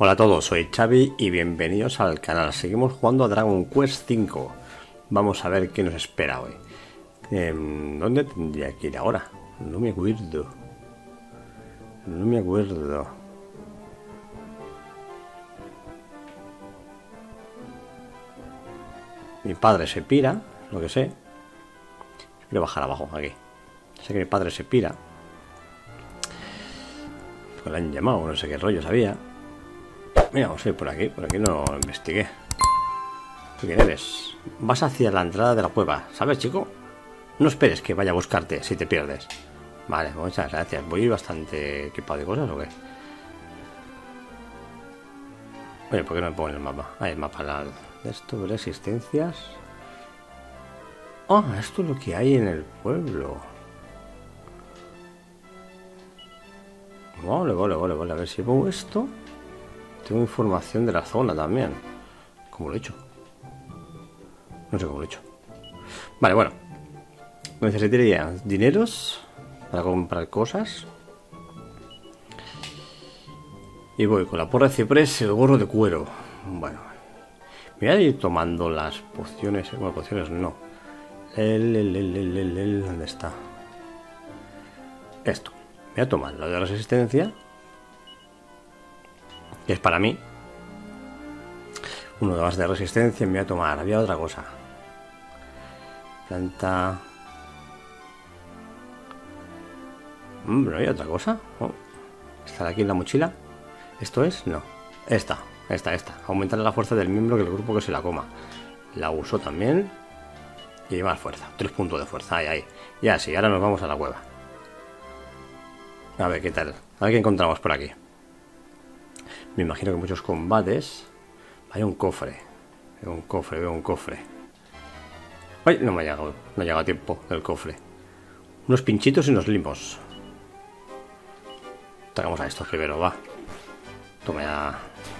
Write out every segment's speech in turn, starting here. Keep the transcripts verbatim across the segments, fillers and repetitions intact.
Hola a todos, soy Xavi y bienvenidos al canal. Seguimos jugando a Dragon Quest cinco. Vamos a ver qué nos espera hoy. Eh, ¿Dónde tendría que ir ahora? No me acuerdo. No me acuerdo. Mi padre se pira, lo que sé. Quiero bajar abajo, aquí. Sé que mi padre se pira. Porque le han llamado, no sé qué rollo sabía. Mira, vamos a ir por aquí. Por aquí no lo investigué. ¿Tú quién eres? Vas hacia la entrada de la cueva, ¿sabes, chico? No esperes que vaya a buscarte si te pierdes. Vale, muchas gracias. Voy bastante equipado de cosas, ¿o qué? Oye, ¿por qué no me pongo en el mapa? Ah, el mapa la... de esto, resistencias. Ah, esto es lo que hay en el pueblo. Vale, vale, vale, vale. A ver si pongo esto. Tengo información de la zona también. ¿Cómo lo he hecho? No sé cómo lo he hecho. Vale, bueno. Necesitaría dineros para comprar cosas. Y voy con la porra de ciprés y el gorro de cuero. Bueno. Me voy a ir tomando las pociones. Bueno, pociones no. El, el, el, el, el, el, ¿dónde está? Esto. Me voy a tomar lo de resistencia. Que es para mí. Uno de más de resistencia. Me voy a tomar. Había otra cosa. Planta. Hombre, ¿no hay otra cosa? Oh. ¿Está aquí en la mochila? ¿Esto es? No. Esta. Esta, esta. Aumentar la fuerza del miembro que el grupo que se la coma. La uso también. Y más fuerza. Tres puntos de fuerza. Ahí, ahí. Ya sí, ahora nos vamos a la cueva. A ver qué tal. A ver qué encontramos por aquí. Me imagino que muchos combates. Hay un cofre. Veo un cofre, veo un cofre. ¡Ay! No me ha llegado. No ha llegado a tiempo el cofre. Unos pinchitos y unos limos. Tragamos a estos primero, va. Toma ya.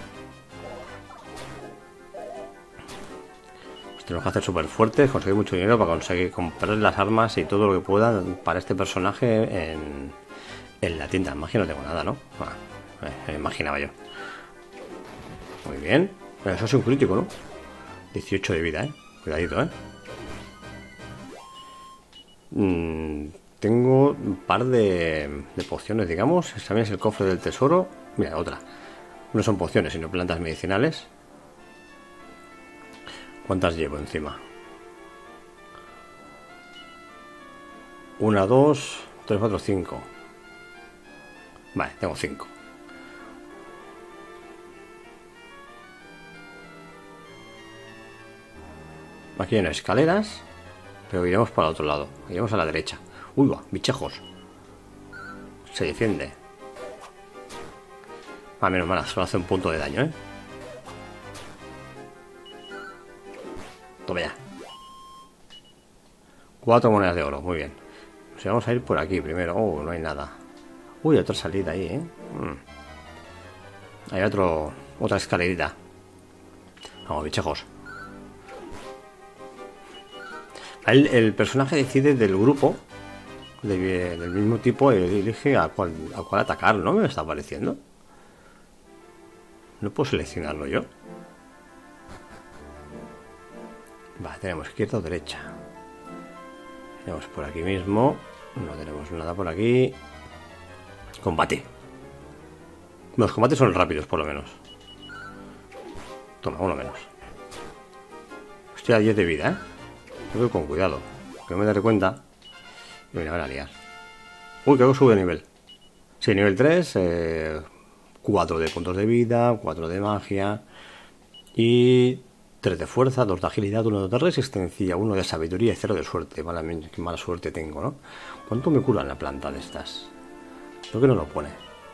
Pues tenemos que hacer súper fuertes, conseguir mucho dinero para conseguir comprar las armas y todo lo que pueda para este personaje en, en la tienda. Magia no tengo nada, ¿no? Bueno, me imaginaba yo. Muy bien. Eso es un crítico, ¿no? dieciocho de vida, ¿eh? Cuidadito, ¿eh? Mm, tengo un par de, de pociones, digamos. Ese también es el cofre del tesoro. Mira, otra. No son pociones, sino plantas medicinales. ¿Cuántas llevo encima? Una, dos, tres, cuatro, cinco. Vale, tengo cinco. Aquí hay unas escaleras, pero iremos para el otro lado. Iremos a la derecha. Uy, va, bichejos. Se defiende. Ah, menos mal, solo hace un punto de daño, ¿eh? Toma ya. Cuatro monedas de oro, muy bien. Pues vamos a ir por aquí primero. Oh, no hay nada. Uy, otra salida ahí, ¿eh? Mm. Hay otro, otra escalerita. Vamos, bichejos. El, el personaje decide del grupo de, del mismo tipo, elige a cuál, a cuál atacar, ¿no? Me está apareciendo. No puedo seleccionarlo yo. Vale, tenemos izquierda o derecha. Tenemos por aquí mismo. No tenemos nada por aquí. Combate. Los combates son rápidos, por lo menos. Toma, uno menos. Estoy a diez de vida, ¿eh? Voy con cuidado, que no me daré cuenta y me van a liar. Uy, creo que sube de nivel. Sí, nivel tres, eh, cuatro de puntos de vida, cuatro de magia y tres de fuerza, dos de agilidad, uno de resistencia, uno de sabiduría y cero de suerte. Mala, qué mala suerte tengo, ¿no? ¿Cuánto me curan la planta de estas? Creo que no lo pone.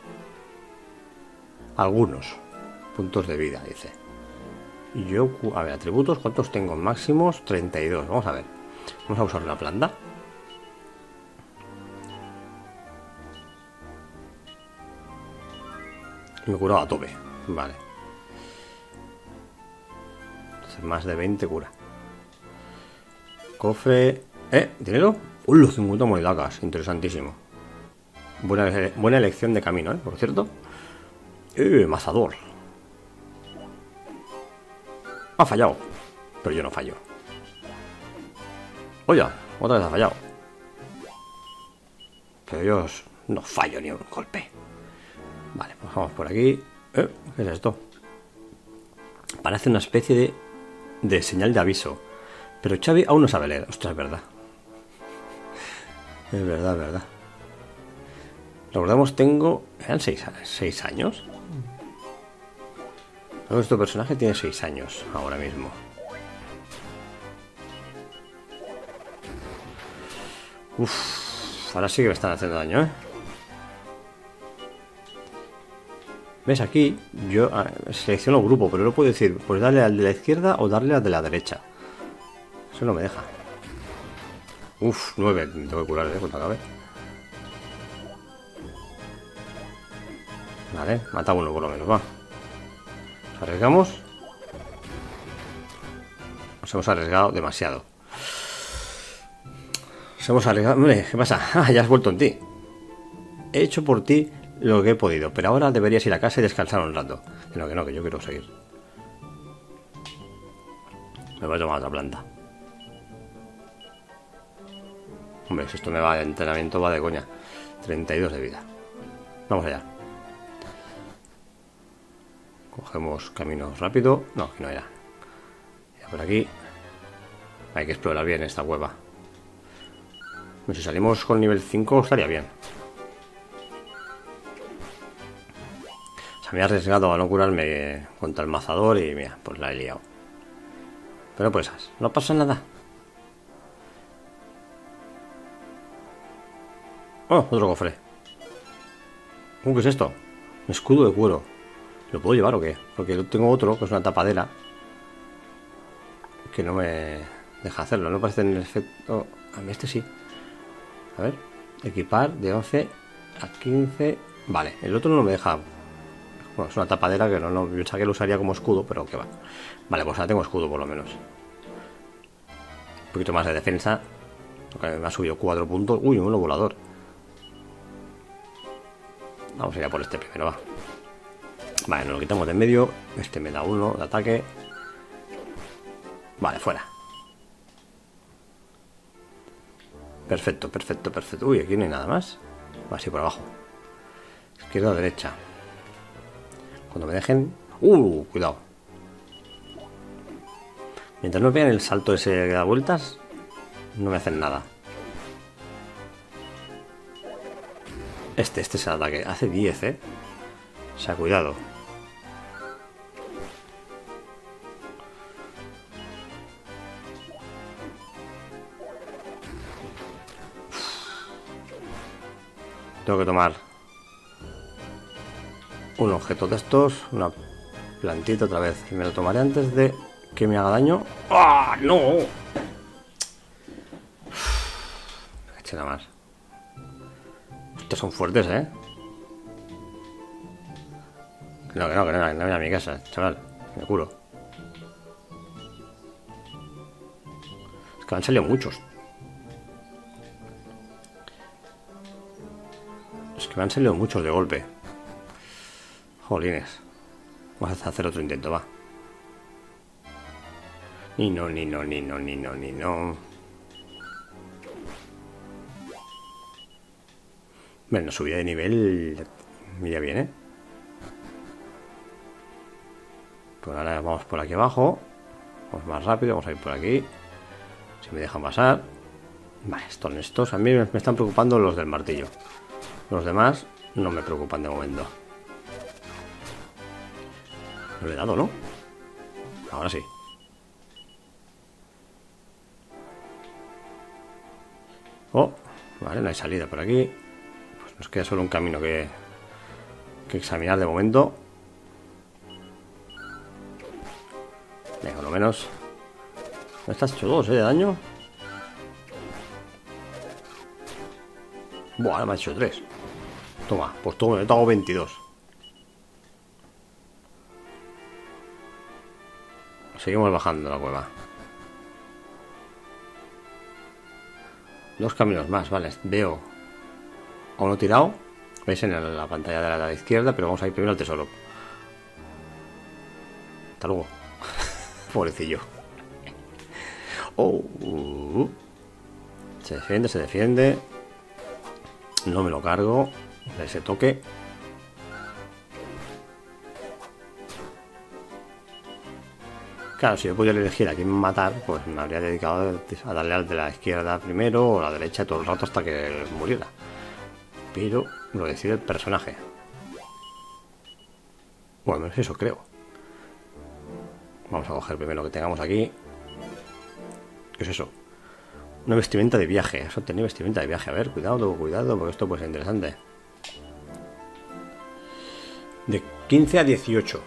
Algunos puntos de vida, dice. Y yo, a ver, atributos, ¿cuántos tengo? Máximos treinta y dos, vamos a ver. Vamos a usar la planta. Y me he curado a tope, vale. Entonces más de veinte cura. Cofre... ¿Eh? ¿Dinero? ¡Uy, los cincuenta monedacas! Interesantísimo. Buena, buena elección de camino, ¿eh? Por cierto. ¡Eh! Mazador. Ha fallado. Pero yo no fallo. Oye, otra vez ha fallado. Pero yo no fallo ni un golpe. Vale, pues vamos por aquí. ¿Eh? ¿Qué es esto? Parece una especie de, de señal de aviso. Pero Xavi aún no sabe leer. Ostras, es verdad. Es verdad, es verdad. Recordamos, tengo... ¿Eran seis, seis años? Nuestro personaje tiene seis años ahora mismo. Uff, ahora sí que me están haciendo daño, ¿eh? ¿Ves? Aquí yo selecciono grupo, pero no puedo decir, pues darle al de la izquierda o darle al de la derecha. Eso no me deja. Uff, nueve, me tengo que curar, ¿eh? Cuando acabe. Vale, mata uno por lo menos, va. ¿Nos arriesgamos? Nos hemos arriesgado demasiado. Nos hemos arriesgado... Hombre, ¿qué pasa? Ah, ya has vuelto en ti. He hecho por ti lo que he podido, pero ahora deberías ir a casa y descansar un rato. Que no, que no, que yo quiero seguir. Me voy a tomar otra planta. Hombre, si esto me va de entrenamiento, va de coña. treinta y dos de vida. Vamos allá. Cogemos camino rápido. No, que no era. Ya por aquí. Hay que explorar bien esta cueva. Si salimos con nivel cinco estaría bien. O sea, me he arriesgado a no curarme contra el mazador y mira, pues la he liado. Pero pues no pasa nada. Oh, otro cofre. Uh, ¿qué es esto? Un escudo de cuero. ¿Lo puedo llevar o qué? Porque yo tengo otro, que es una tapadera, que no me deja hacerlo. No parece en el efecto... A mí este sí. A ver. Equipar de once a quince. Vale, el otro no me deja. Bueno, es una tapadera que no, no pensaba que lo usaría como escudo, pero que va. Vale, pues ahora tengo escudo por lo menos. Un poquito más de defensa. Me ha subido cuatro puntos. Uy, un volador. Vamos a ir a por este primero, va. Vale, nos lo quitamos de en medio. Este me da uno de ataque. Vale, fuera. Perfecto, perfecto, perfecto. Uy, aquí no hay nada más. Va así por abajo. Izquierda o derecha. Cuando me dejen... Uh, cuidado. Mientras no vean el salto ese que da vueltas, no me hacen nada. Este, este es el ataque. Hace diez, eh. O sea, cuidado. Tengo que tomar un objeto de estos, una plantita otra vez. Y me lo tomaré antes de que me haga daño. ¡Ah, no! Eche nada más. Estos son fuertes, ¿eh? Que no, que no, que no, que no voy a mi casa, chaval. Me curo. Es que han salido muchos. Es que me han salido muchos de golpe. Jolines. Vamos a hacer otro intento, va. Ni no, ni no, ni no, ni no, ni no. Bueno, subida de nivel. Mira bien, ¿eh? Pues ahora vamos por aquí abajo. Vamos más rápido, vamos a ir por aquí. Si me dejan pasar. Vale, estos, estos. A mí me están preocupando los del martillo. Los demás no me preocupan de momento. No le he dado, ¿no? Ahora sí. Oh, vale, no hay salida por aquí. Pues nos queda solo un camino que, que examinar de momento. Venga, por lo menos. ¿No estás hecho dos, eh, de daño? Buah, ahora me ha hecho tres. Toma, pues toma, yo te hago veintidós. Seguimos bajando la cueva. Dos caminos más, vale. Veo a uno tirado. Veis en la pantalla de la izquierda, pero vamos a ir primero al tesoro. Hasta luego. Pobrecillo. Oh, uh, se defiende, se defiende. No me lo cargo. De ese toque. Claro, si yo pudiera elegir a quién matar, pues me habría dedicado a darle al de la izquierda primero o a la derecha todo el rato hasta que muriera. Pero lo decide el personaje. Bueno, eso creo. Vamos a coger primero lo que tengamos aquí. ¿Qué es eso? Una vestimenta de viaje. Eso tenía vestimenta de viaje. A ver, cuidado, cuidado, porque esto puede ser interesante. De quince a dieciocho.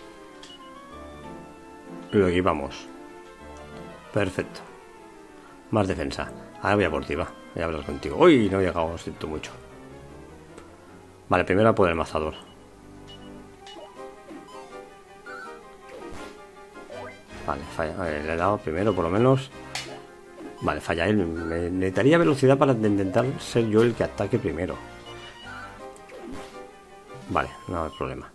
Lo equipamos. Perfecto. Más defensa. Ahora voy a por ti, va. Voy a hablar contigo. Uy, no he llegado, lo siento mucho. Vale, primero a por el mazador. Vale, falla. Vale, le he dado primero por lo menos. Vale, falla él. Me necesitaría velocidad para intentar ser yo el que ataque primero. Vale, no hay problema.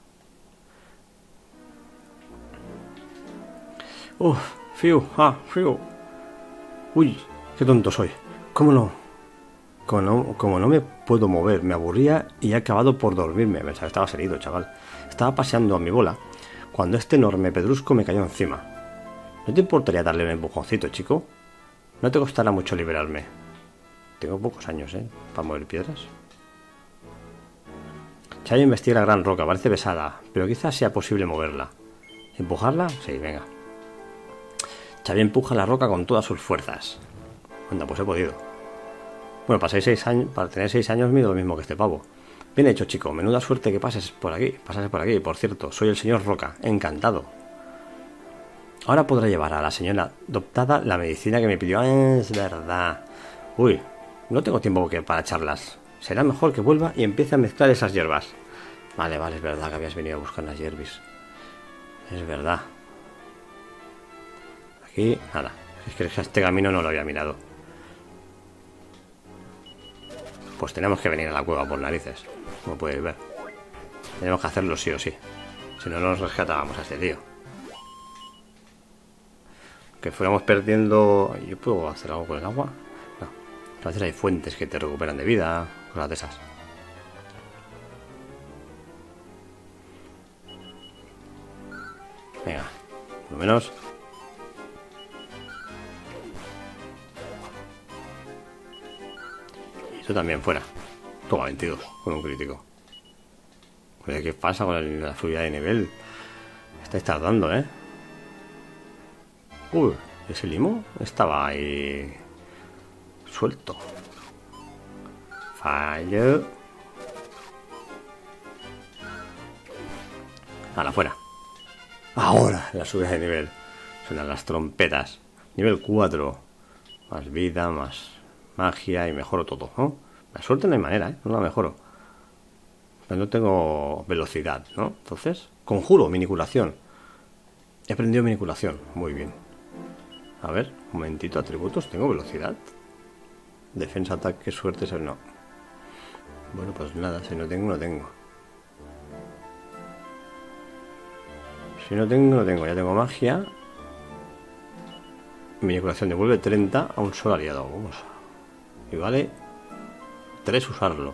Uf, fiu, ah, fiu. Uy, qué tonto soy. ¿Cómo no? Como no, como no me puedo mover, me aburría y he acabado por dormirme. Pensaba que estaba herido, chaval. Estaba paseando a mi bola cuando este enorme pedrusco me cayó encima. ¿No te importaría darle un empujoncito, chico? No te costará mucho liberarme. Tengo pocos años, ¿eh? Para mover piedras. Chayo investiga la gran roca, parece pesada, pero quizás sea posible moverla. ¿Empujarla? Sí, venga. Xavi empuja la roca con todas sus fuerzas. Anda, pues he podido. Bueno, para, seis años, para tener seis años mido lo mismo que este pavo. Bien hecho, chico. Menuda suerte que pases por aquí. Pasase por aquí. Por cierto, soy el señor Roca. Encantado. Ahora podrá llevar a la señora adoptada la medicina que me pidió. Ah, es verdad. Uy, no tengo tiempo para charlas. Será mejor que vuelva y empiece a mezclar esas hierbas. Vale, vale, es verdad que habías venido a buscar las hierbis. Es verdad. Aquí, nada. Es que este camino no lo había mirado. Pues tenemos que venir a la cueva por narices. Como podéis ver. Tenemos que hacerlo sí o sí. Si no, nos rescatábamos a este tío. Que fuéramos perdiendo... ¿Yo puedo hacer algo con el agua? No. A veces hay fuentes que te recuperan de vida. Cosas de esas. Venga. Por lo menos... Eso también fuera. Toma, veintidós con un crítico. Oye, ¿qué pasa con la subida de nivel? Estáis tardando, ¿eh? Uy, ese limo estaba ahí suelto. Fallo. A la fuera. Ahora la subida de nivel. Suenan las trompetas. Nivel cuatro. Más vida, más magia y mejoro todo, ¿no? La suerte no hay manera, ¿eh? No la mejoro. Pero no tengo velocidad, ¿no? Entonces, conjuro, miniculación. He aprendido miniculación. Muy bien. A ver, un momentito, atributos. ¿Tengo velocidad? Defensa, ataque, suerte, no. Bueno, pues nada, si no tengo, no tengo. Si no tengo, no tengo. Ya tengo magia. Miniculación devuelve treinta a un solo aliado. Vamos. Y vale tres usarlo.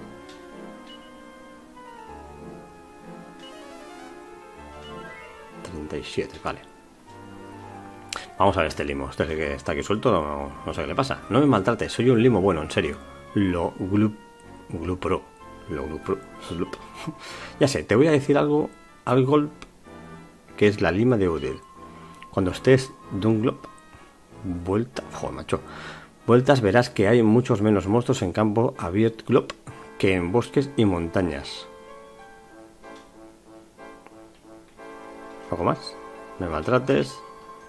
treinta y siete, vale. Vamos a ver este limo. Este que está aquí suelto, no, no sé qué le pasa. No me maltrates, soy un limo bueno, en serio. Lo glup, glupro. Lo glupro. Glup. Ya sé, te voy a decir algo al golp, que es la lima de Odil. Cuando estés de un glop, vuelta, joder, macho. Vueltas verás que hay muchos menos monstruos en campo abierto glop que en bosques y montañas. ¿Algo más? Me maltrates.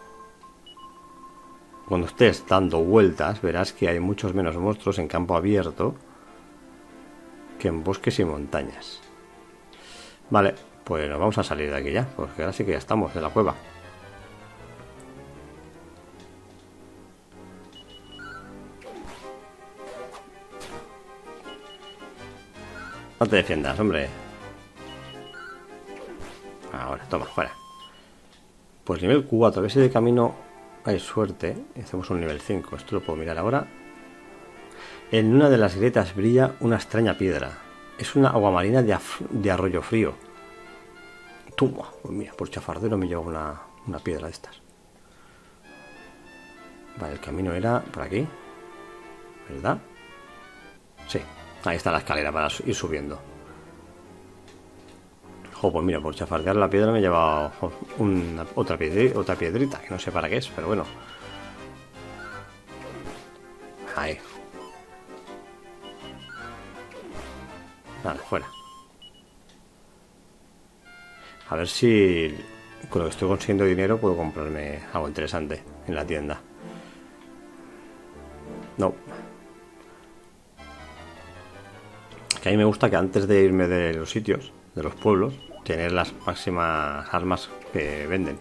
Cuando estés dando vueltas verás que hay muchos menos monstruos en campo abierto que en bosques y montañas. Vale, pues nos vamos a salir de aquí ya, porque ahora sí que ya estamos en la cueva. No te defiendas, hombre. Ahora, toma, fuera. Pues nivel cuatro, a ver si de camino hay suerte. Hacemos un nivel cinco, esto lo puedo mirar ahora. En una de las grietas brilla una extraña piedra. Es una aguamarina de, de arroyo frío. Toma, pues mira, por chafardero me lleva una, una piedra de estas. Vale, el camino era por aquí, ¿verdad? Sí, ahí está la escalera para ir subiendo. Jo, pues mira, por chafardear la piedra me he llevado una, otra, piedrita, otra piedrita, que no sé para qué es, pero bueno. Ahí. Vale, fuera. A ver si con lo que estoy consiguiendo dinero puedo comprarme algo interesante en la tienda. No. Que a mí me gusta que antes de irme de los sitios, de los pueblos, tener las máximas armas que venden.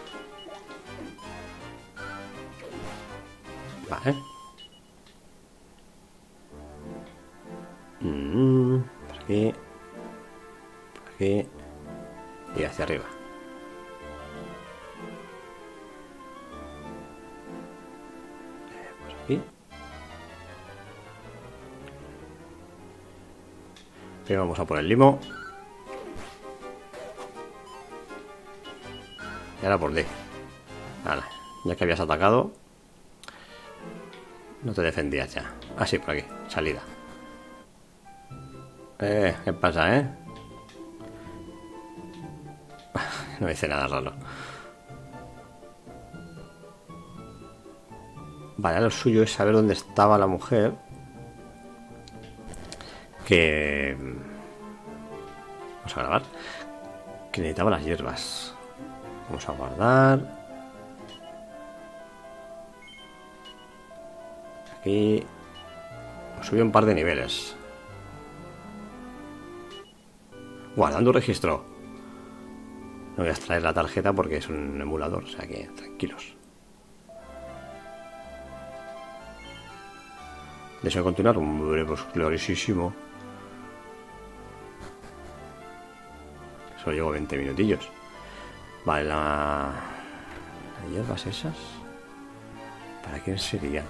Vale. Mm, por aquí. Por aquí. Y hacia arriba. Por aquí. Pero vamos a por el limo. Y ahora por D. Vale, ya que habías atacado, no te defendías ya. Ah, sí, por aquí, salida. Eh, ¿qué pasa, eh? No dice nada raro. Vale, lo suyo es saber dónde estaba la mujer. Que... Vamos a grabar. Que necesitaba las hierbas. Vamos a guardar. Aquí... Subí un par de niveles. Guardando registro. No voy a extraer la tarjeta porque es un emulador, o sea que tranquilos. Deseo continuar. Hombre, pues clarísimo. Solo llevo veinte minutillos. Vale, la... ¿Las hierbas esas? ¿Para quién serían?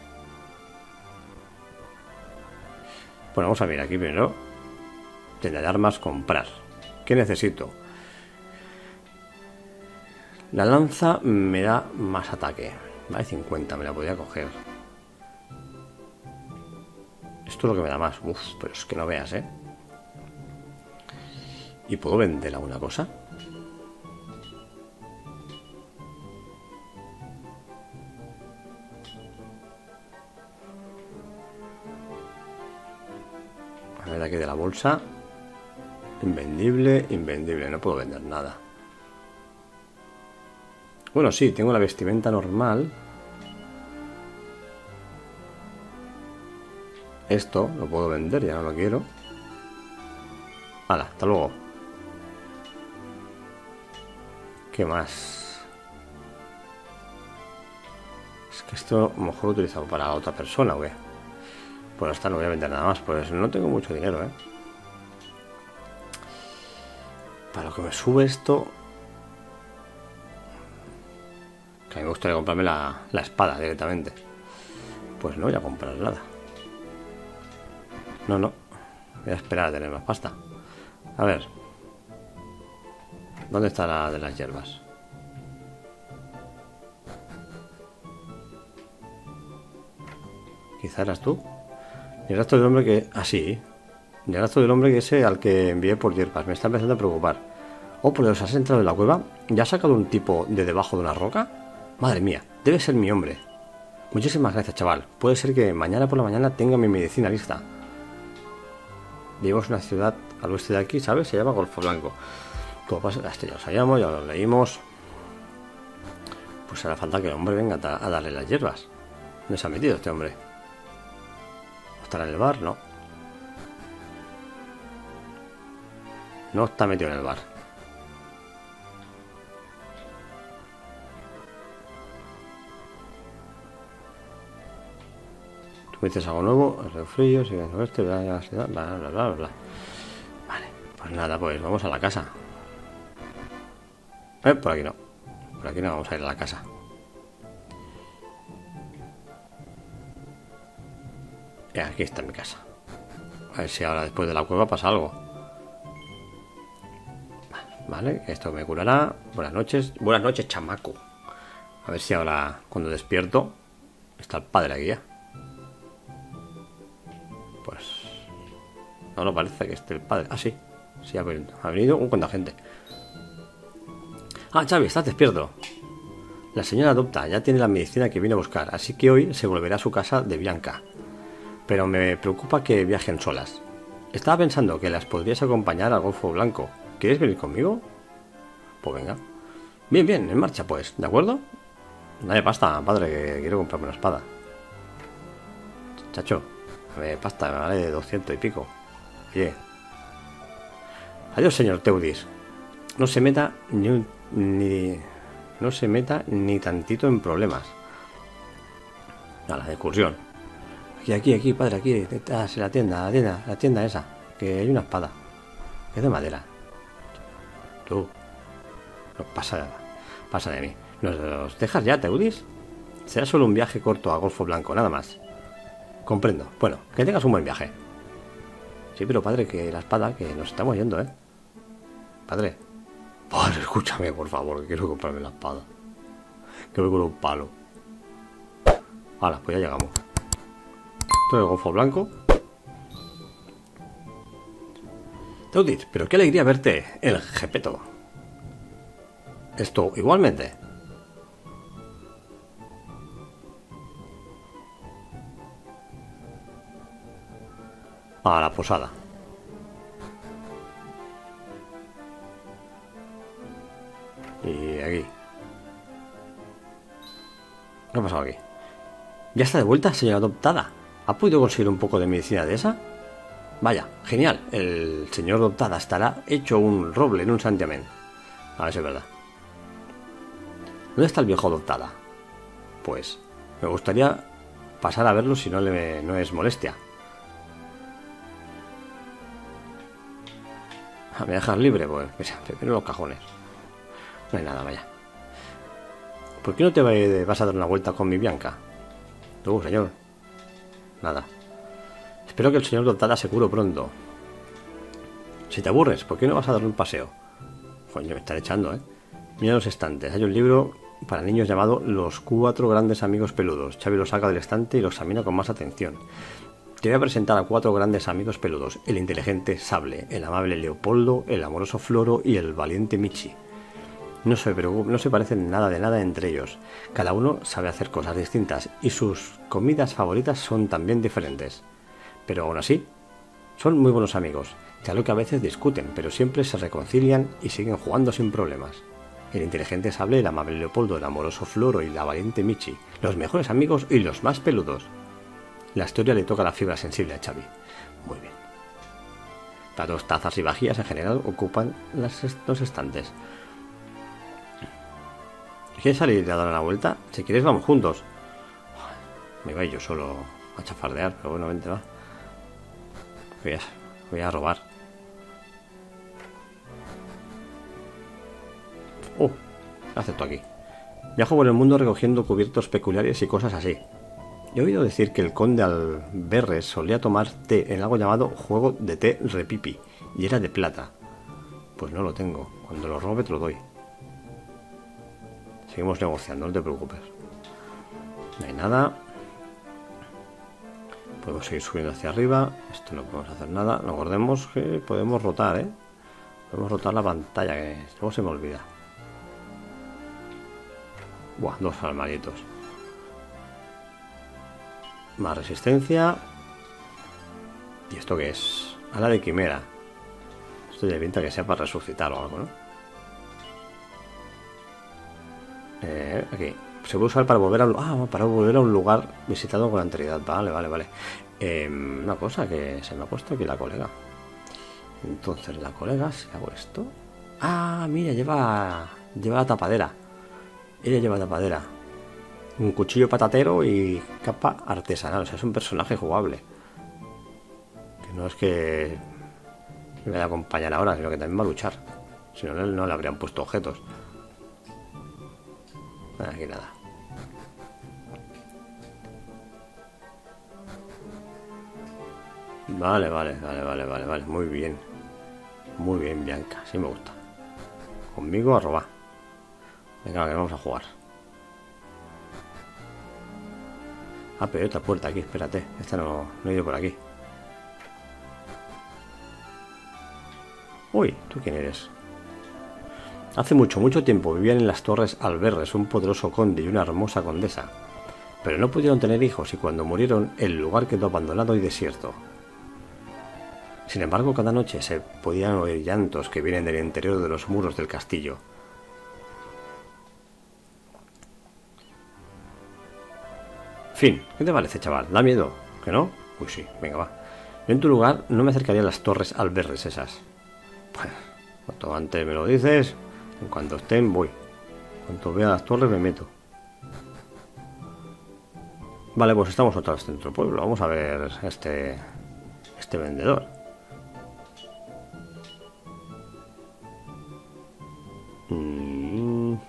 Bueno, vamos a ver aquí primero. Tienda de armas, comprar. ¿Qué necesito? La lanza me da más ataque. Vale, cincuenta, me la podría coger. Esto es lo que me da más. Uf, pero es que no veas, ¿eh? ¿Y puedo vender alguna cosa? A ver, aquí de la bolsa. Invendible, invendible. No puedo vender nada. Bueno, sí, tengo la vestimenta normal. Esto lo puedo vender, ya no lo quiero. Hala, hasta luego. ¿Qué más? Es que esto a lo mejor lo he utilizado para otra persona, güey. Pues hasta no voy a vender nada más, pues no tengo mucho dinero, ¿eh? Para lo que me sube esto... Que a mí me gustaría comprarme la, la espada directamente. Pues no voy a comprar nada. No, no. Voy a esperar a tener más pasta. A ver. ¿Dónde está la de las hierbas? Quizá eras tú. Y el resto del hombre que... Ah, sí. Y el resto del hombre que ese al que envié por hierbas. Me está empezando a preocupar. Oh, por Dios, ¿has entrado en la cueva? ¿Ya has sacado un tipo de debajo de una roca? Madre mía, debe ser mi hombre. Muchísimas gracias, chaval. Puede ser que mañana por la mañana tenga mi medicina lista. Vivimos en una ciudad al oeste de aquí, ¿sabes? Se llama Golfo Blanco. Como pasa, este ya lo sabíamos, ya lo leímos. Pues hará falta que el hombre venga a darle las hierbas. ¿Dónde se ha metido este hombre? ¿Estará en el bar? No. No está metido en el bar. Tú me dices algo nuevo, el frío, sigue en oeste, bla, bla, bla, bla, bla, bla. Vale, pues nada, pues vamos a la casa. Eh, por aquí no. Por aquí no vamos a ir a la casa. Y aquí está mi casa. A ver si ahora después de la cueva pasa algo. Vale, esto me curará. Buenas noches. Buenas noches, chamaco. A ver si ahora, cuando despierto, está el padre aquí ya. Pues... no lo parece que esté el padre. Ah, sí. Sí, ha venido, ha venido un cuanta gente. Ah, Xavi, estás despierto. La señora adopta ya tiene la medicina que viene a buscar, así que hoy se volverá a su casa de Bianca. Pero me preocupa que viajen solas. Estaba pensando que las podrías acompañar al Golfo Blanco. ¿Quieres venir conmigo? Pues venga. Bien, bien, en marcha pues, ¿de acuerdo? Dame pasta, padre, que quiero comprarme una espada. Chacho, dame pasta, me vale doscientos y pico. Oye. Adiós, señor Teudis. No se meta ni un, ni... no se meta ni tantito en problemas. A la excursión. Aquí, aquí, aquí, padre, aquí. Ah, la tienda, la tienda, la tienda esa. Que hay una espada. Que es de madera. Tú. No pasa, pasa de mí. ¿Nos dejas ya, Teudis? Será solo un viaje corto a Golfo Blanco, nada más. Comprendo. Bueno, que tengas un buen viaje. Sí, pero padre, que la espada, que nos estamos yendo, ¿eh? Padre. Padre, escúchame, por favor, que quiero comprarme la espada. Que voy con un palo. Hala, pues ya llegamos. Esto es el Golfo Blanco. Teudis, pero qué alegría verte, el Gepeto. Esto, igualmente. A la posada. Y aquí. ¿Qué ha pasado aquí? ¿Ya está de vuelta, señora adoptada? ¿Ha podido conseguir un poco de medicina de esa? Vaya, genial. El señor adoptada estará hecho un roble en un santiamén. A ver si es verdad. ¿Dónde está el viejo adoptada? Pues me gustaría pasar a verlo si no le no es molestia. ¿Me dejas libre? Pues primero los cajones. No hay nada, vaya. ¿Por qué no te vas a dar una vuelta con mi Bianca? Tú, señor. Nada. Espero que el señor adoptada se cure pronto. Si te aburres, ¿por qué no vas a dar un paseo? Coño, me están echando, ¿eh? Mira los estantes. Hay un libro para niños llamado Los cuatro grandes amigos peludos. Xavi lo saca del estante y lo examina con más atención. Te voy a presentar a cuatro grandes amigos peludos. El inteligente Sable, el amable Leopoldo, el amoroso Floro y el valiente Michi. No se preocupen, no se parecen nada de nada entre ellos. Cada uno sabe hacer cosas distintas y sus comidas favoritas son también diferentes. Pero aún así, son muy buenos amigos, ya lo que a veces discuten, pero siempre se reconcilian y siguen jugando sin problemas. El inteligente Sable, el amable Leopoldo, el amoroso Floro y la valiente Michi, los mejores amigos y los más peludos. La historia le toca la fibra sensible a Xavi. Muy bien. Platos, tazas y vajillas en general ocupan las, los estantes. ¿Quieres salir a dar una vuelta? Si quieres vamos juntos. Me iba yo solo a chafardear, pero bueno, vente, va. Voy a, voy a robar. Oh, ¿qué haces tú aquí? Viajo por el mundo recogiendo cubiertos peculiares y cosas así. He oído decir que el conde Alberres solía tomar té en algo llamado juego de té repipi, y era de plata. Pues no lo tengo. Cuando lo robe te lo doy. Seguimos negociando, no te preocupes. No hay nada. Podemos seguir subiendo hacia arriba. Esto no podemos hacer nada. No acordemos que podemos rotar, ¿eh? Podemos rotar la pantalla, que luego se me olvida. Buah, dos armaritos. Más resistencia. ¿Y esto qué es? Ala de quimera. Esto ya pinta que sea para resucitar o algo, ¿no? Eh, aquí. Se puede usar para volver a un, ah, para volver a un lugar visitado con anterioridad. Vale, vale, vale. Eh, una cosa que se me ha puesto aquí la colega. Entonces la colega, si hago esto. Ah, mira, lleva lleva la tapadera. Ella lleva tapadera. Un cuchillo patatero y capa artesanal. O sea, es un personaje jugable. Que no es que me vaya a acompañar ahora, sino que también va a luchar. Si no, no le habrían puesto objetos. Aquí nada. Vale, vale, vale, vale, vale, vale. Muy bien. Muy bien, Bianca. Sí me gusta. Conmigo a robar. Venga, que vamos a jugar. Ah, pero hay otra puerta aquí, espérate. Esta no, no he ido por aquí. Uy, ¿tú quién eres? Hace mucho, mucho tiempo vivían en las Torres Alberres un poderoso conde y una hermosa condesa. Pero no pudieron tener hijos y cuando murieron el lugar quedó abandonado y desierto. Sin embargo, cada noche se podían oír llantos que vienen del interior de los muros del castillo. Fin, ¿qué te parece, chaval? ¿Da miedo? ¿Que no? Uy, sí, venga, va. Yo en tu lugar no me acercaría a las Torres Alberres esas. Pues, cuanto antes me lo dices, en cuanto estén, voy. Cuanto vea las torres, me meto. Vale, pues estamos otra vez dentro del pueblo. Vamos a ver este, este vendedor. Mm.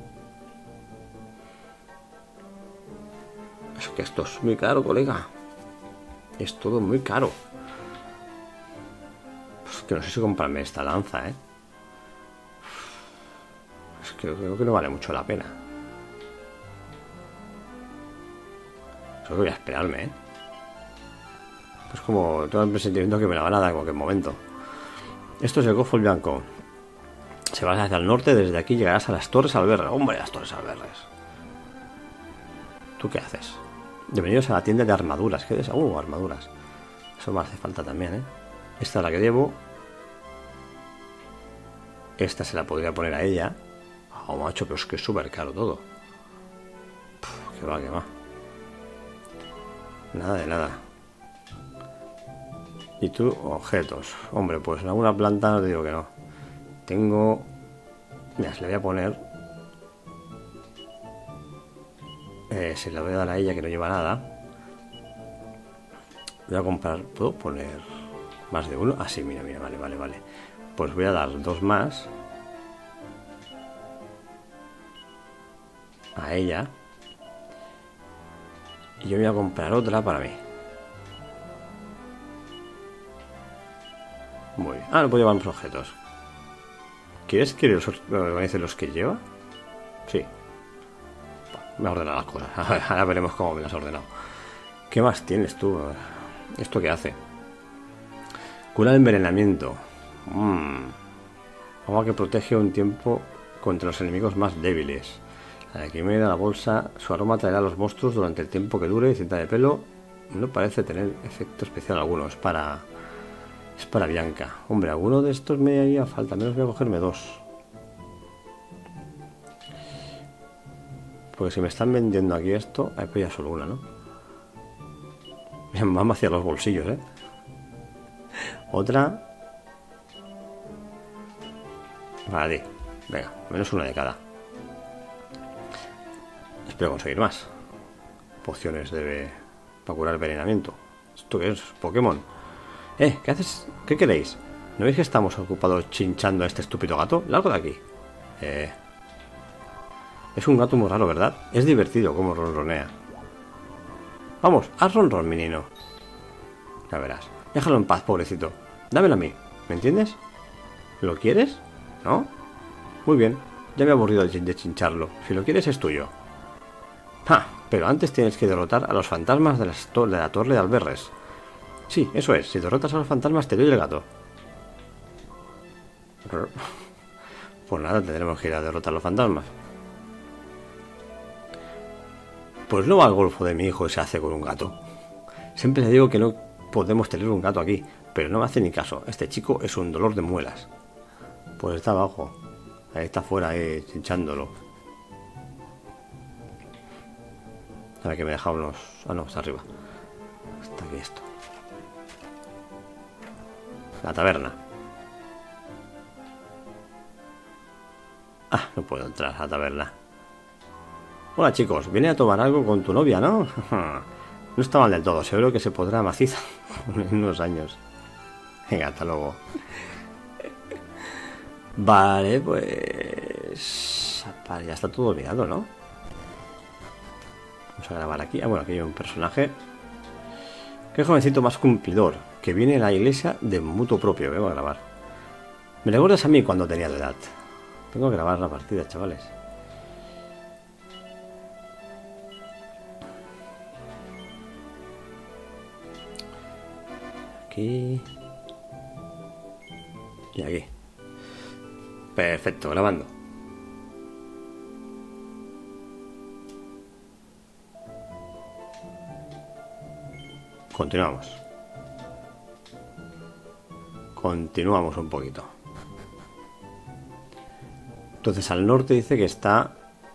Es que esto es muy caro, colega. Es todo muy caro. Pues que no sé si comprarme esta lanza, ¿eh? Es que creo que no vale mucho la pena. Solo voy a esperarme, ¿eh? Pues como tengo el presentimiento que me la van a dar en cualquier momento. Esto es el Golfo Blanco. Se va hacia el norte, desde aquí llegarás a las Torres Alberres. ¡Hombre, las Torres Alberres! ¿Tú qué haces? Bienvenidos a la tienda de armaduras. ¿Qué es? ¡Uh, armaduras! Eso me hace falta también, ¿eh? Esta es la que llevo. Esta se la podría poner a ella. Oh, macho, pero es que es súper caro todo. Puf, que va, que va. Nada de nada. ¿Y tú? Objetos. Hombre, pues en alguna planta no te digo que no. Tengo... Mira, se le voy a poner... Eh, se la voy a dar a ella que no lleva nada. Voy a comprar... ¿Puedo poner más de uno? Ah, sí, mira, mira, vale, vale, vale. Pues voy a dar dos más a ella. Y yo voy a comprar otra para mí. Muy bien. Ah, no puedo llevar más objetos. ¿Quieres que los organice los que lleva? Sí. Me ha ordenado las cosas. Ahora veremos cómo me las ha ordenado. ¿Qué más tienes tú? ¿Esto qué hace? Cura el envenenamiento. Mmm. Agua que protege un tiempo contra los enemigos más débiles. La quimera, la bolsa. Su aroma traerá a los monstruos durante el tiempo que dure. Cinta de pelo. No parece tener efecto especial alguno. Es para... Es para Bianca. Hombre, alguno de estos me haría falta. Menos voy a cogerme dos. Porque si me están vendiendo aquí esto... Hay pues ya solo una, ¿no? Me han vaciado los bolsillos, ¿eh? Otra. Vale. Venga, menos una de cada. Espero conseguir más. Pociones de... Para curar envenenamiento. ¿Esto qué es? ¿Pokémon? Eh, ¿qué haces? ¿Qué queréis? ¿No veis que estamos ocupados chinchando a este estúpido gato? Largo de aquí. Eh... Es un gato muy raro, ¿verdad? Es divertido como ronronea. Vamos, haz ronron, menino. Ya verás. Déjalo en paz, pobrecito. Dámelo a mí, ¿me entiendes? ¿Lo quieres? ¿No? Muy bien, ya me he aburrido de chincharlo. Si lo quieres es tuyo. ¡Ja! Pero antes tienes que derrotar a los fantasmas de, las to de la Torre de Alberres. Sí, eso es. Si derrotas a los fantasmas te doy el gato. Pues nada, tendremos que ir a derrotar a los fantasmas. Pues no va al golfo de mi hijo y se hace con un gato. Siempre le digo que no podemos tener un gato aquí, pero no me hace ni caso. Este chico es un dolor de muelas. Pues está abajo. Ahí está afuera, ahí, chinchándolo. A ver que me he dejado unos... Ah, no, está arriba. Está aquí esto. La taberna. Ah, no puedo entrar a la taberna. Hola chicos, viene a tomar algo con tu novia, ¿no? No está mal del todo, seguro que se podrá maciza en unos años. Venga, hasta luego. Vale, pues... Vale, ya está todo olvidado, ¿no? Vamos a grabar aquí. Ah, bueno, aquí hay un personaje. Qué jovencito más cumplidor, que viene a la iglesia de mutuo propio. Vengo a grabar. Me recuerdas a mí cuando tenía tu edad. Tengo que grabar la partida, chavales. Aquí. Y aquí. Perfecto, grabando. Continuamos. Continuamos un poquito. Entonces al norte dice que está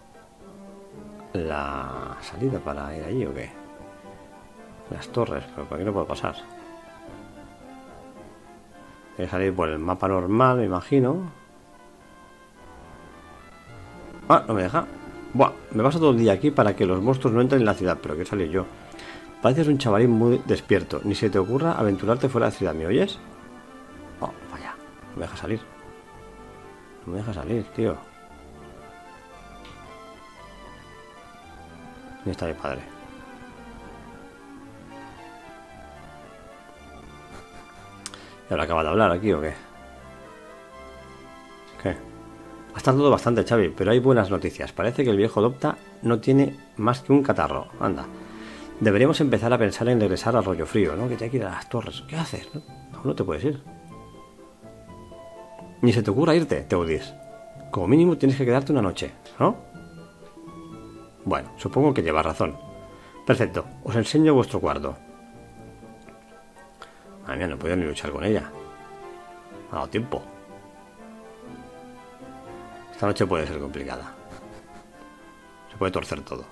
la salida para ir allí, ¿o qué? Las torres, pero por aquí no puedo pasar. Hay que salir por el mapa normal, me imagino. Ah, no me deja. Buah, me paso todo el día aquí para que los monstruos no entren en la ciudad, pero quiero salir yo. Pareces un chavalín muy despierto. Ni se te ocurra aventurarte fuera de la ciudad, ¿me oyes? Oh, vaya, no me deja salir. No me deja salir, tío. ¿Dónde está mi padre? ¿Y ahora acaba de hablar aquí o qué? ¿Qué? Ha estado todo bastante, Xavi, pero hay buenas noticias. Parece que el viejo Dopta no tiene más que un catarro. Anda. Deberíamos empezar a pensar en regresar a Arroyo Frío, ¿no? Que te hay que ir a las torres. ¿Qué haces? No, no, no te puedes ir. Ni se te ocurra irte, Teudis. Como mínimo tienes que quedarte una noche, ¿no? Bueno, supongo que llevas razón. Perfecto, os enseño vuestro cuarto. Madre mía, no puedo ni luchar con ella. Ha dado tiempo. Esta noche puede ser complicada. Se puede torcer todo.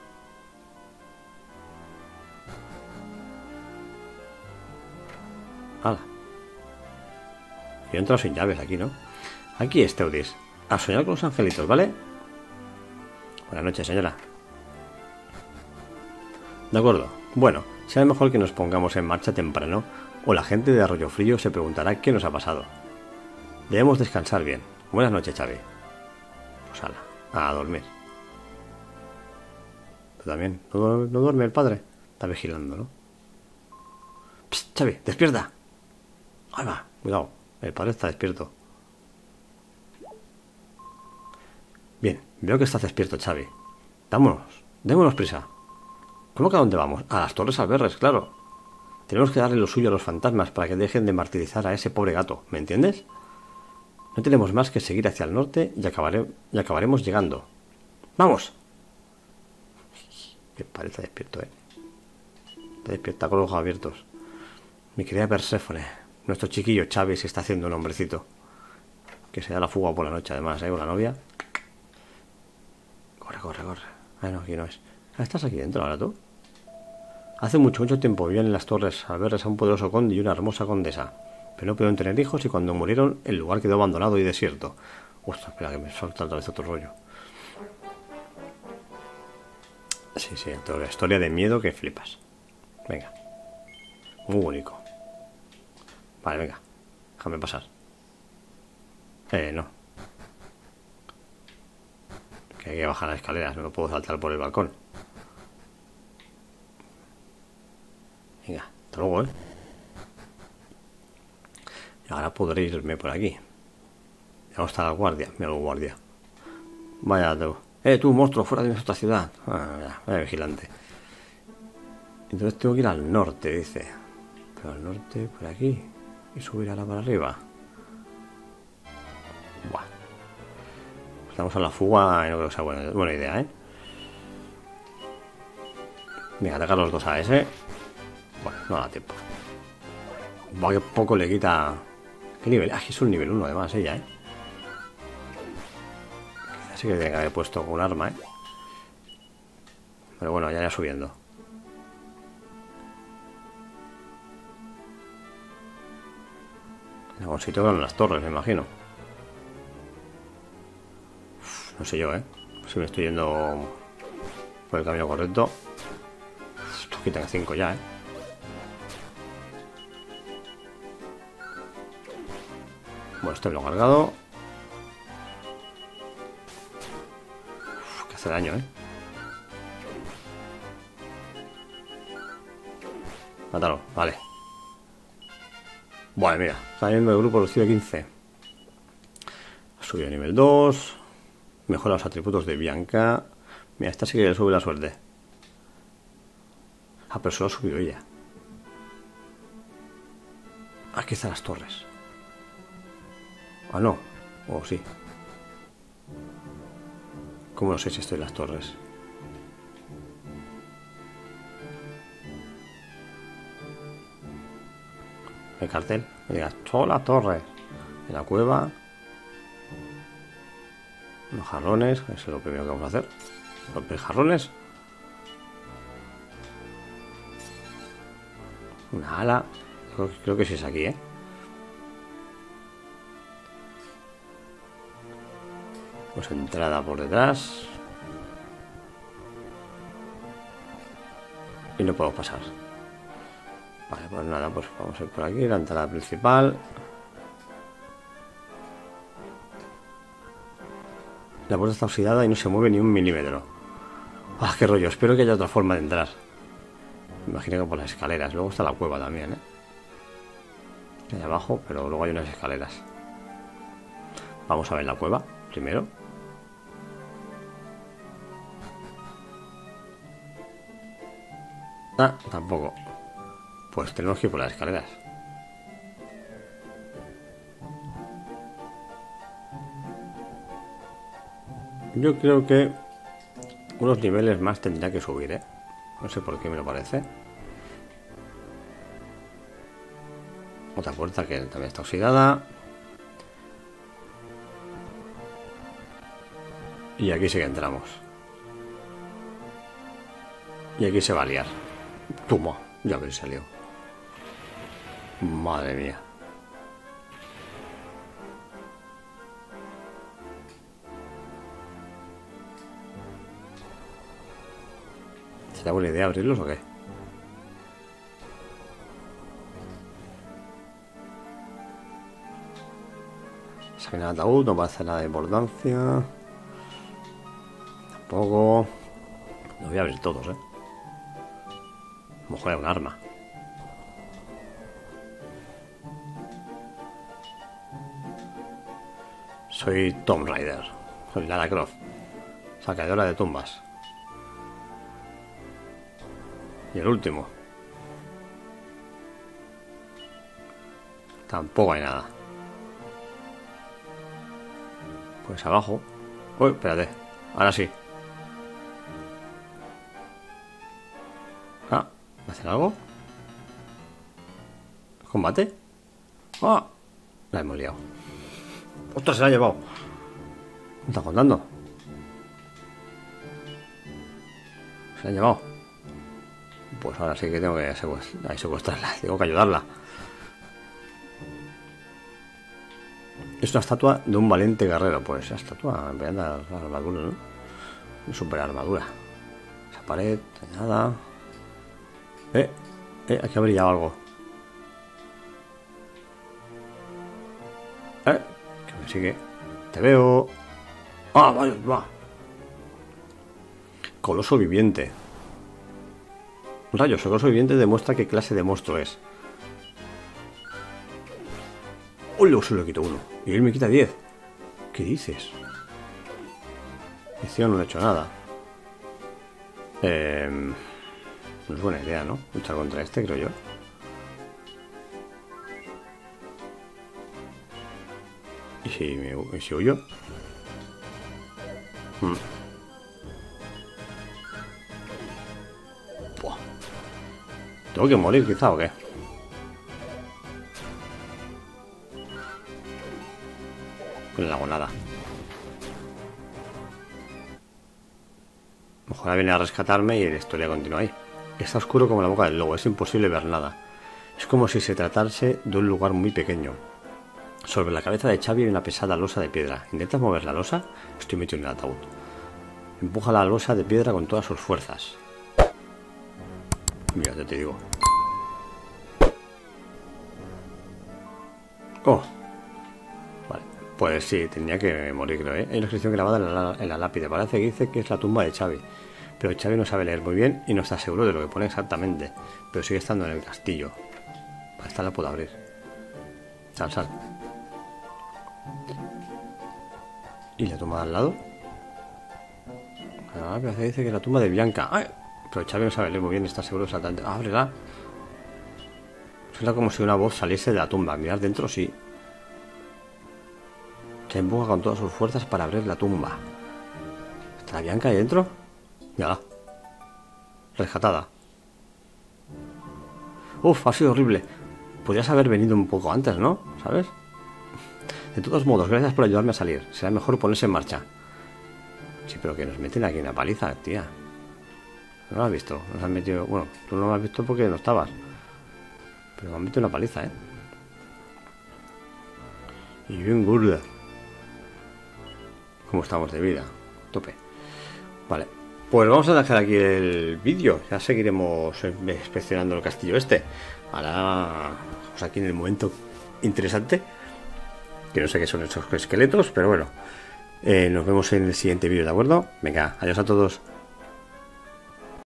¡Hala! Yo he entrado sin llaves aquí, ¿no? Aquí es, Teudis. A soñar con los angelitos, ¿vale? Buenas noches, señora. De acuerdo. Bueno, será mejor que nos pongamos en marcha temprano o la gente de Arroyo Frío se preguntará qué nos ha pasado. Debemos descansar bien. Buenas noches, Xavi. Pues ala, a dormir. ¿Tú también? ¿No, no duerme el padre? Está vigilando, ¿no? Psst, Xavi, despierta. Ahí va, cuidado. El padre está despierto. Bien, veo que estás despierto, Xavi. Vámonos, démonos prisa. ¿Cómo que a dónde vamos? A las Torres Alberres, claro. Tenemos que darle lo suyo a los fantasmas para que dejen de martirizar a ese pobre gato, ¿me entiendes? No tenemos más que seguir hacia el norte y, acabare, y acabaremos llegando. ¡Vamos! El padre está despierto, ¿eh? Está despierta con los ojos abiertos. Mi querida Perséfone, nuestro chiquillo Xavi se está haciendo un hombrecito. Que se da la fuga por la noche, además, ¿eh? Con la novia. Corre, corre, corre. Ah, no, aquí no es. Ah, ¿estás aquí dentro ahora tú? Hace mucho, mucho tiempo vivían en las Torres Alberres a un poderoso conde y una hermosa condesa. Pero no pudieron tener hijos y cuando murieron el lugar quedó abandonado y desierto. Ostras, espera que me suelta otra vez otro rollo. Sí, sí, toda la historia de miedo que flipas. Venga. Muy bonito. Vale, venga. Déjame pasar. Eh, no. Que hay que bajar las escaleras, no puedo saltar por el balcón. Venga, hasta luego, ¿eh? Y ahora podré irme por aquí. Ya no está la guardia. Mira el guardia. Vaya, tú. Eh, tú, monstruo, fuera de nuestra ciudad. Ah, ya, vaya vigilante. Entonces tengo que ir al norte, dice. Pero al norte, por aquí. Y subir ahora para arriba. Buah. Estamos a la fuga y no creo que sea buena, buena idea, ¿eh? Venga, atacar los dos a ese. Bueno, no da tiempo. Va, que poco le quita. ¿Qué nivel? Ah, es un nivel uno además ella, ¿eh? Quizás sí que tiene que haber puesto un arma, ¿eh? Pero bueno, ya irá subiendo. En algún sitio con las torres, me imagino. Uf, no sé yo, ¿eh? Si me estoy yendo por el camino correcto. Esto quitan cinco ya, ¿eh? Bueno, este me lo he cargado. Uf, que hace daño, ¿eh? mátalo, vale. Bueno, mira, está viendo el grupo Lucio quince. Ha subido a nivel dos. Mejora los atributos de Bianca. Mira, esta sí que le sube la suerte. Ah, pero solo ha subido ella. Aquí están las torres. Ah, no. O oh, sí. ¿Cómo no sé si estoy en las torres? El cartel. Me digas, todas las torres. En la cueva. Los jarrones. Eso es lo primero que vamos a hacer. Romper jarrones. Una ala. Creo, creo que sí es aquí, ¿eh? Pues entrada por detrás. Y no puedo pasar. Vale, pues nada, pues vamos a ir por aquí, la entrada principal. La puerta está oxidada y no se mueve ni un milímetro. ¡Ah, qué rollo! Espero que haya otra forma de entrar. Me imagino que por las escaleras. Luego está la cueva también, ¿eh? Ahí abajo, pero luego hay unas escaleras. Vamos a ver la cueva primero. Ah, tampoco. Pues tenemos que ir por las escaleras. Yo creo que unos niveles más tendría que subir, ¿eh? No sé por qué me lo parece. Otra puerta que también está oxidada. Y aquí sí que entramos. Y aquí se va a liar. Toma, ya habéis salido. Madre mía. ¿Será buena idea abrirlos o qué? Saben el ataúd, no va a hacer nada de importancia. Tampoco. Lo voy a abrir todos, eh. A lo mejor es un arma. Soy Tomb Raider. Soy Lara Croft, sacadora de tumbas. Y el último. Tampoco hay nada. Pues abajo. Uy, espérate. Ahora sí. Ah, ¿me hacen algo? ¿Combate? ¡Ah! La hemos liado. ¡Ostras, se la ha llevado! ¿Me está contando? Se la ha llevado. Pues ahora sí que tengo que secuestrarla. Tengo que ayudarla. Es una estatua de un valiente guerrero. Pues esa estatua me anda la armadura, ¿no? Una super armadura. Esa pared, nada. Eh, eh, aquí ha brillado algo. Eh, que me sigue. Te veo. Ah, vaya, va. Coloso viviente. Rayos, el coloso viviente demuestra qué clase de monstruo es. ¡Oh, luego se lo quito uno! Y él me quita diez. ¿Qué dices? Yo no le he hecho nada. Eh, no es buena idea, ¿no? Luchar contra este, creo yo. ¿Y si, me, y si huyo? Hmm. Buah. ¿Tengo que morir quizá o qué? No le hago nada. Mejor viene a rescatarme y la historia continúa ahí. Está oscuro como la boca del lobo, es imposible ver nada. Es como si se tratase de un lugar muy pequeño. Sobre la cabeza de Xavi hay una pesada losa de piedra. ¿Intentas mover la losa? Estoy metido en el ataúd. Empuja la losa de piedra con todas sus fuerzas. Mira, te digo. Oh. Vale. Pues sí, tenía que morir, creo, ¿eh? Hay una inscripción grabada en la, en la lápide. Parece que dice que es la tumba de Xavi. Pero Xavi no sabe leer muy bien y no está seguro de lo que pone exactamente. Pero sigue estando en el castillo. Para esta la puedo abrir. Sal, sal. ¿Y la tumba de al lado? Ah, pero dice que es la tumba de Bianca. ¡Ay! Pero Xavi no sabe leer muy bien, está seguro exactamente. ¡Ábrela! Suena como si una voz saliese de la tumba. Mirar dentro, sí. Se empuja con todas sus fuerzas para abrir la tumba. ¿Está la Bianca ahí dentro? Mírala. Rescatada. Uf, ha sido horrible. Podrías haber venido un poco antes, ¿no? ¿Sabes? De todos modos, gracias por ayudarme a salir. Será mejor ponerse en marcha. Sí, pero que nos meten aquí una paliza, tía. ¿No lo has visto? Nos han metido... Bueno, tú no lo has visto porque no estabas. Pero me han metido una paliza, ¿eh? Y bien gorda. ¿Cómo estamos de vida? Tope. Vale. Pues vamos a dejar aquí el vídeo. Ya seguiremos inspeccionando el castillo este. Ahora... Pues aquí en el momento interesante. Que no sé qué son esos esqueletos, pero bueno. Eh, nos vemos en el siguiente vídeo, ¿de acuerdo? Venga, adiós a todos.